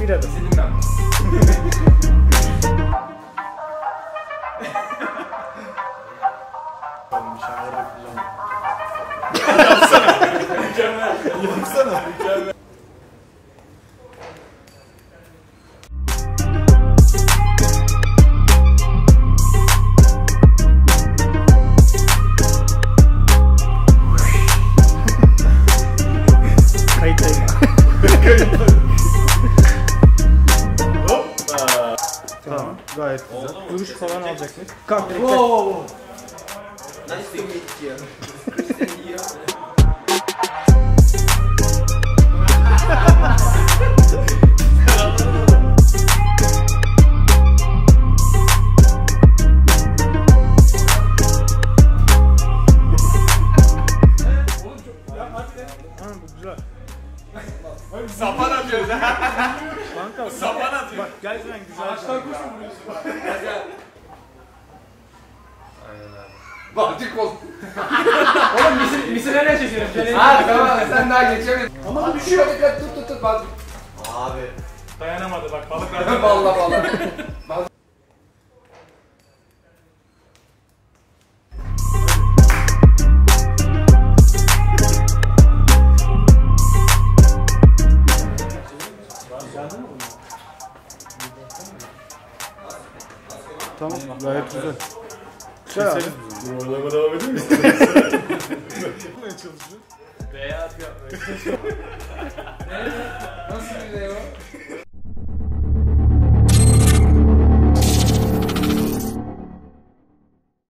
girelim. İzledim ben. Bir şeyler yapacağım. Mükemmel. Yapsana. Mükemmel. Kayıttayım. Hoppa. Tamam. Gayet güzel. Oldu mu? Duruş falan alacaktık. Kalk bekle. Wow. Nice to meet you. Ha bu güzel. Sapan atıyoruz ha. Kanka Sapan atıyor. bak gerçekten güzel. Ağaçtan kuş mu vuruyorsun? Balcık bol. Oğlum misi nereye çekiyorum? Ha tamam sen daha geçemedin. Ama bu düşüyor. Dikkat tut balcık. Abi. Dayanamadı bak balıklar. Valla. Tamam gayet güzel. Keseriz biz onu. Yorulama devam edeyim mi? Yapmaya çalışıyor. Veya atıyor. Nasıl bir de o?